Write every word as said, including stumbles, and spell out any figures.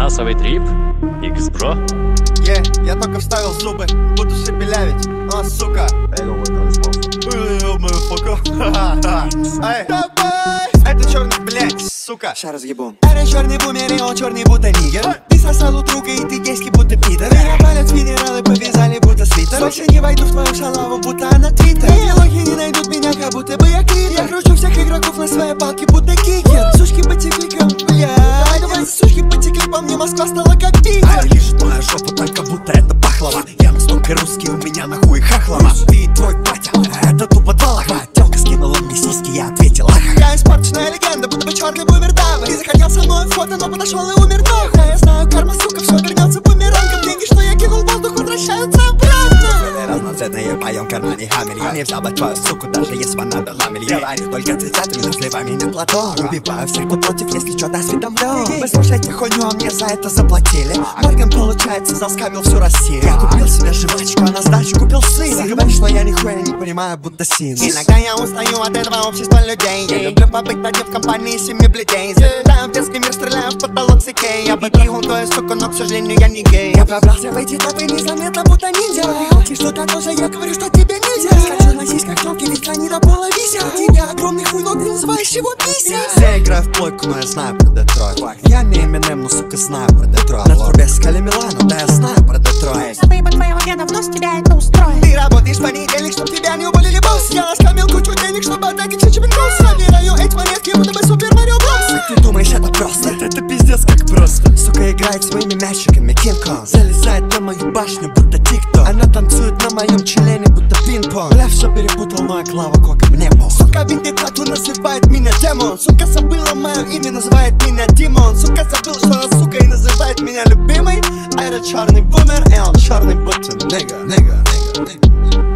Массовый трип, X-Bro. Yeah, я только вставил зубы, буду шепелявить, а, сука. Эй, давай! Это черный, блядь, сука. Ща разъебу. Это черный бумер, и он черный будто нигер. Ты сосал у друга, и ты гейский будто питер. Меня палец федералы повязали, будто свитер. Больше не войду в твою шалаву, будто на твиттер. И лохи не найдут меня, как будто бы я клитер. Я кручу всех игроков на своей палке, будто кикер. Сучки потекли, как, блядь. Давай, сучки потекли, по мне Москва стала как Питер. Она лежит моя жопа, только будто это пахлава. Я настолько русский, у меня нахуй хахлава. Ты и твой батя, это тупо два лоха. Телка скинула мне сиськи, я ответил ах. Я испорченная легенда, будто бы черный бумер давы. Ты заходил со мной в фото, но подошел и умер нахуй. Да, я знаю, карма, сука, все вернется бумерангом. Деньги, что я кинул в воздух, возвращаются обратно. Разноцветные в моем кармане хаммер. Я не взял бы твою суку, даже если бы она дала миллион. Говорю только цитатами, разливами не платон. Убиваю всех кто против, если что, осведомлен. Вы слушайте хуйню, а мне за это заплатили. Морган, получается, заскамил всю Россию. Я купил себе жвачку, а на сдачу купил сына. Говоришь, что я нихуя не понимаю, будто син. Иногда я устаю от этого общества людей. Я люблю побыть один в компании семи бледей. Залетаю в детский мир, стреляю в потолок с Икеей. Я бы прыгнул твою суку, но, к сожалению, я не гей. Я пробрался в эти топы незаметно, будто ниндзя. Ты что-то тоже, я говорю, что тебе нельзя. Скачу на сиськах тёлки, ведь они до пола висят. У тебя огромный хуй, но ты называешь его пися. Я играю в плойку, но я знаю про Детройт. Я не Эминем, но, сука, знаю про Детройт. На трубе Скали Милану, да я знаю про Детройт. Выебать твоего деда в нос, тебя это устроит. Ты работаешь в понедельник, чтоб тебя не уволили босс. Я наскамил кучу денег, чтобы отдать чичипинкос. Собираю эти монетки, будто бы Супер Марио Брос. Ты думаешь, это просто? Нет, это пиздец как просто. Сука играет своими мячиками, Кинг Конг. Залезает на мою башню, будто тик-ток. Она танцует на моем члене, будто пинг-понг. Бля, все перепутал, но я Клава Кока, мне пох. Сука, видит тату, называет меня демон. Сука, забыла мое имя, называет меня Димон. Сука, забыла, что она сука и называет меня любимой. А это черный бумер, и он черный будто нига, нига, нига, нига.